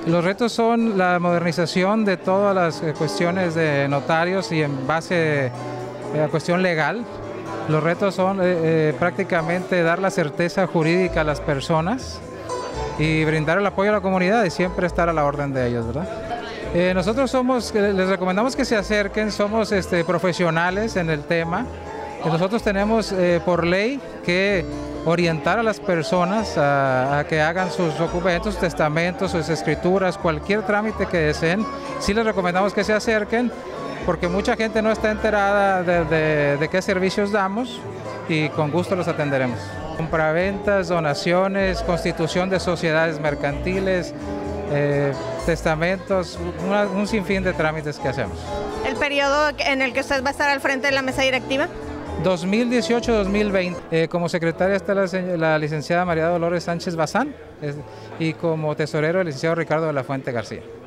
Los retos son la modernización de todas las cuestiones de notarios y en base a cuestión legal. Los retos son prácticamente dar la certeza jurídica a las personas y brindar el apoyo a la comunidad y siempre estar a la orden de ellos, ¿verdad? Nosotros les recomendamos que se acerquen, somos profesionales en el tema. Nosotros tenemos por ley que orientar a las personas a que hagan sus documentos, testamentos, sus escrituras, cualquier trámite que deseen. Sí les recomendamos que se acerquen porque mucha gente no está enterada de qué servicios damos y con gusto los atenderemos. Compraventas, donaciones, constitución de sociedades mercantiles, testamentos, un sinfín de trámites que hacemos. ¿El periodo en el que usted va a estar al frente de la mesa directiva? 2018-2020. Como secretaria está la licenciada María Dolores Sánchez Bazán y como tesorero el licenciado Ricardo de la Fuente García.